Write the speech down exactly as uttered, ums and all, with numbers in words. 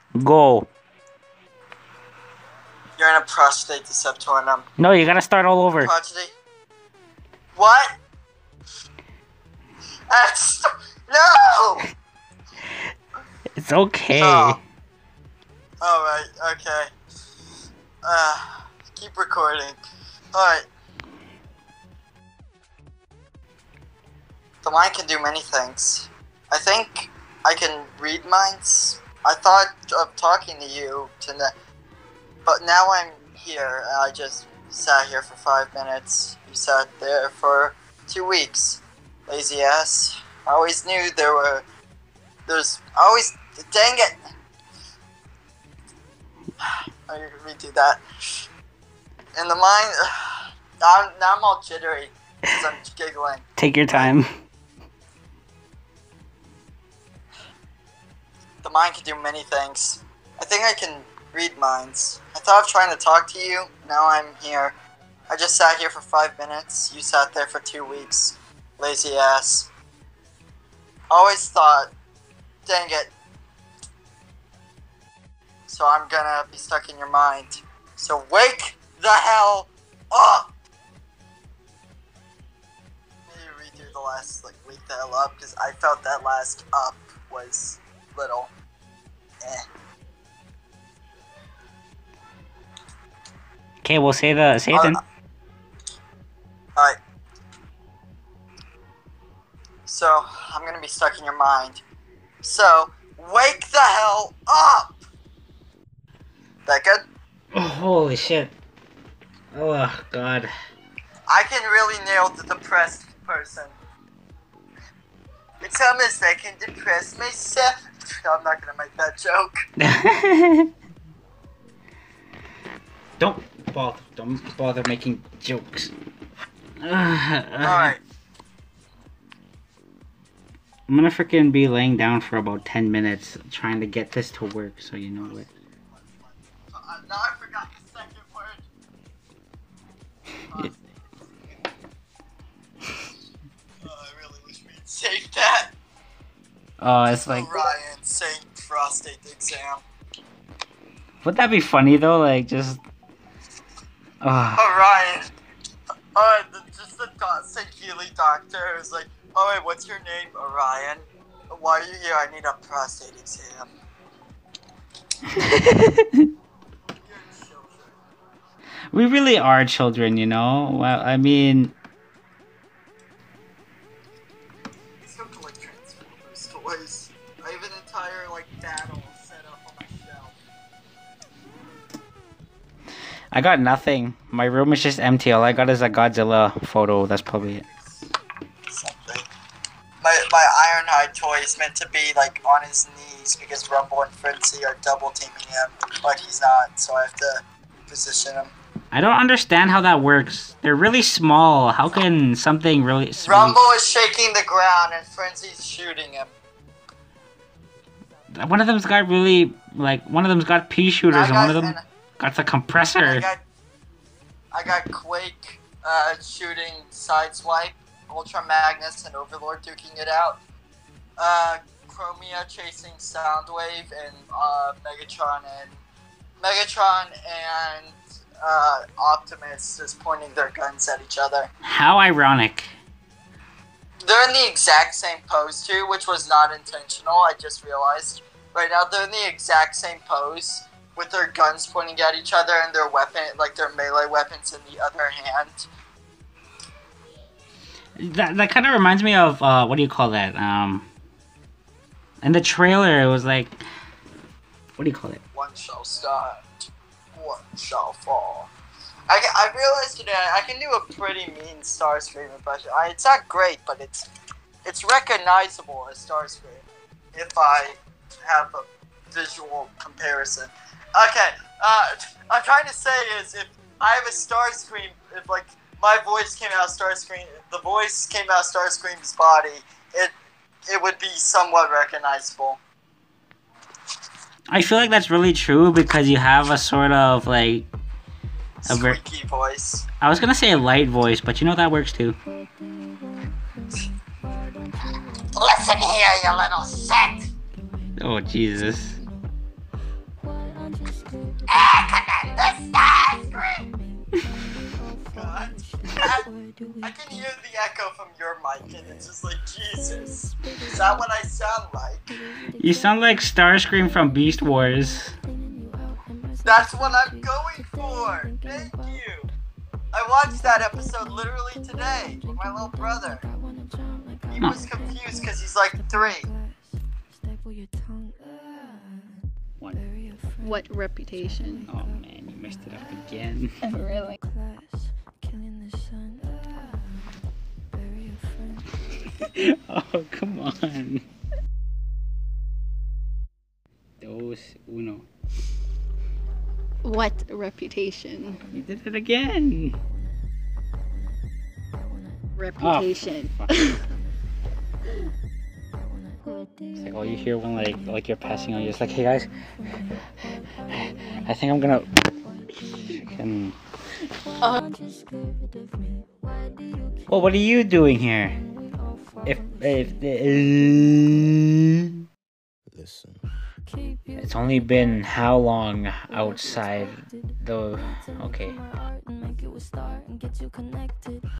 Go. You're in a prostate deceptornum. No, you gotta start all over. Prodigy. What? That's... No! It's okay. Oh. Alright, okay. Uh, keep recording. Alright. The mind can do many things. I think I can read minds. I thought of talking to you tonight, but now I'm here. I just sat here for five minutes. You sat there for two weeks. Lazy ass. I always knew there were... There's always... Dang it! I redo that. In the mind... I'm, now I'm all jittery because I'm giggling. Take your time. The mind can do many things. I think I can read minds. I thought of trying to talk to you. Now I'm here. I just sat here for five minutes. You sat there for two weeks. Lazy ass. Always thought, dang it. So I'm gonna be stuck in your mind. So wake the hell up! Maybe redo the last, like, wake the hell up, because I felt that last up was little. Eh. Okay, we'll say the say it then. Alright. So, I'm gonna be stuck in your mind. So, wake the hell up! That good? Oh, holy shit. Oh, God. I can really nail the depressed person. It's almost I can depress myself. I'm not gonna make that joke. Don't bother. Don't bother making jokes. Alright. I'm gonna freaking be laying down for about ten minutes trying to get this to work, so you know it. Uh, now I forgot the second word. Yeah. Oh, I really wish we'd saved that. Oh, it's like... Orion saying prostate exam. Would that be funny though? Like, just... Oh. Orion. Alright, just the doc- Saint Healy doctor is like, alright, what's your name? Orion. Why are you here? I need a prostate exam. We really are children, you know? Well, I mean... Let's go collect Transformers toys. I have an entire, like, battle set up on my shelf. I got nothing. My room is just empty. All I got is a Godzilla photo. That's probably it. Something. My, my Ironhide toy is meant to be, like, on his knees because Rumble and Frenzy are double teaming him, but he's not, so I have to position him. I don't understand how that works. They're really small. How can something really... Rumble is shaking the ground and Frenzy's shooting him. One of them's got really... Like, one of them's got pea shooters and one of them and got the compressor. I got, I got Quake uh, shooting Sideswipe, Ultra Magnus, and Overlord duking it out. Uh, Chromia chasing Soundwave, and uh, Megatron and... Megatron and... Uh, Optimus just pointing their guns at each other. How ironic. They're in the exact same pose too, which was not intentional, I just realized. Right now they're in the exact same pose, with their guns pointing at each other and their weapon, like their melee weapons in the other hand. That, that kind of reminds me of, uh, what do you call that? Um, in the trailer, it was like, what do you call it? One shall start. One shall fall. I, I realized today I can do a pretty mean Starscream impression. I, it's not great, but it's it's recognizable as Starscream if I have a visual comparison. Okay, uh, I'm trying to say is if I have a Starscream, if like my voice came out of Starscream, the voice came out of Starscream's body, it it would be somewhat recognizable. I feel like that's really true because you have a sort of like a ver- squeaky voice. I was gonna say a light voice, but you know that works too. Listen here, you little set. Oh Jesus! Starscream! God. I, I can hear the echo from your mic and it's just like, Jesus. Is that what I sound like? You sound like Starscream from Beast Wars. That's what I'm going for! Thank you! I watched that episode literally today with my little brother. He was confused because he's like three. What? What reputation? Oh man, you messed it up again. Really? Oh, come on. Dos, uno. What reputation? You did it again. Reputation. Oh, fuck. It's like all you hear when like like you're passing on, you're just like, hey guys, I think I'm gonna. Fucking... Uh, Well, what are you doing here? If if the. Listen. It's only been how long outside the. Okay.